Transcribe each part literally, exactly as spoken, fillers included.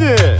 disse?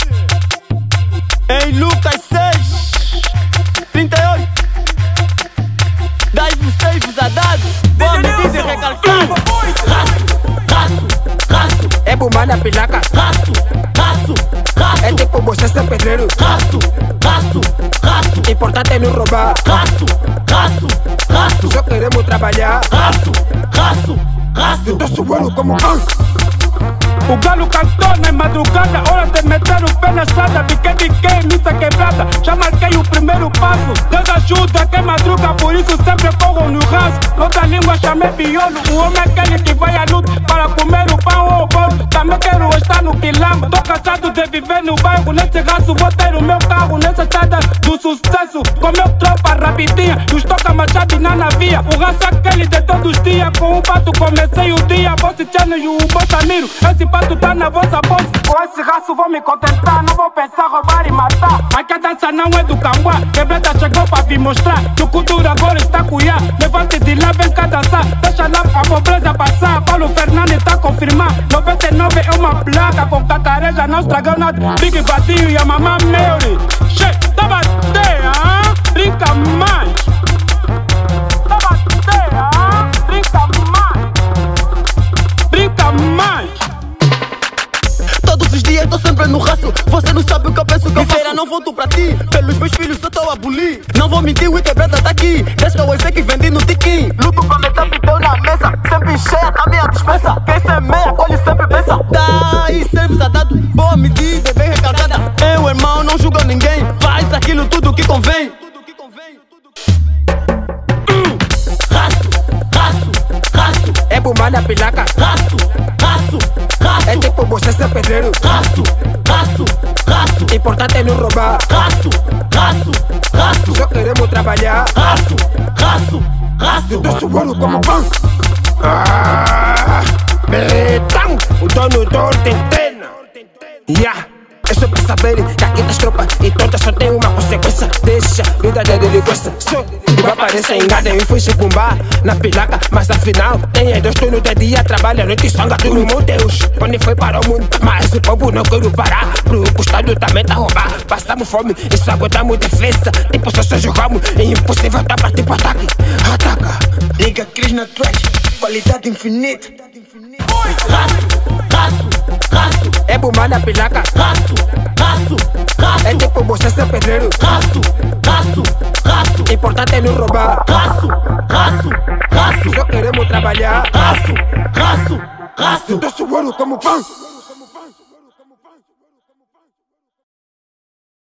Em Lucas seis, trinta e oito. Dai-vos seis vos a dado. Boa medida e recalcado. Raço, raço, raço. É bumar na pilaca. Raço, raço, raço. É tipo você ser pedreiro. Raço, raço, raço. Importante é não roubar. Raço, raço, raço. Só queremos trabalhar. Raço, raço, raço. Tô suando como cão. O galo cantou na madrugada, hora de meter o pé na estrada. Biquei, biquei, missa quebrada, já marquei o primeiro passo. Deus ajuda quem madruga, por isso sempre corro no raso. Outra língua chamei piolo, o homem é aquele que vai à luta para comer o pão ou o bolo. Também quero estar no quilombo, tô cansado de viver no bairro. Nesse raço vou ter o meu carro, nessa estrada do sucesso. Com meu tropa rapidinha, nos toca machado na navia. O raço é aquele de todos os dias, com um pato comecei o dia. Boss Channel e o Bossamiro, esse pato tá na vossa bolsa. Com esse raço vou me contentar, não vou pensar roubar e matar. Aqui a dança não é do Cambuá, quebrada chegou pra vir mostrar. No cultura agora está cuiá, levante de lá, vem cá dançar. Deixa lá a pobreza passar, Paulo Fernandes tá a confirmar. noventa e nove é uma placa, com cacareja não estragou nada. Big Vadinho e a mamãe Mary. Che, tá bater, ah? Brinca mais. Tá bater, ah? Brinca mais. Brinca mais. Todos os dias tô sempre no raço. Você não sabe o que eu penso que eu faço. Não volto pra ti, pelos meus filhos eu tô a abolir. Não vou mentir, o quebrada tá aqui. Desde que eu sei que vendi no tiquim. Luto pra meter pideu na mesa, sempre cheia tá minha dispensa. Quem semeia, colhe sempre pensa. Tá e serviço a dado, boa medida, bem recalcada. Eu, irmão, não julgo ninguém. Faz aquilo tudo que convém. Hum. Raço, raço, raço. É bumar na pilaca. Raço, raço, raço. É tipo você ser pedreiro. Raço, raço, raço. Importante é não roubar. Raço, raço, raço. Só queremos trabalhar. Raço, raço, raço. Tô suando como pão. Ah, betão, o dono do Ortentena. Yeah. É só pra saberem que aqui das tropas e todas só tem uma consequência. Deixa vida de delinquência. Só igual aparece engana e fui chibumbar na pilaca. Mas afinal, tem aí dois turnos de dia, trabalha noite e songa tudo, meu Deus. Onde foi para o mundo? Mas esse povo não quero parar. Pro custado também tá roubar. Passamos fome e só aguentamos defesa. Tipo, só só jogamos, é impossível tá pra tipo ataque. Ataca. Liga Cris na track, qualidade infinita. Raço, raço, raço. É bumar na pilaca. Raço, raço, raço. É tipo você ser pedreiro. Raço, raço, raço. Importante é não roubar. Raço, raço, raço. Só queremos trabalhar. Raço, raço, raço. Tô suando como pão.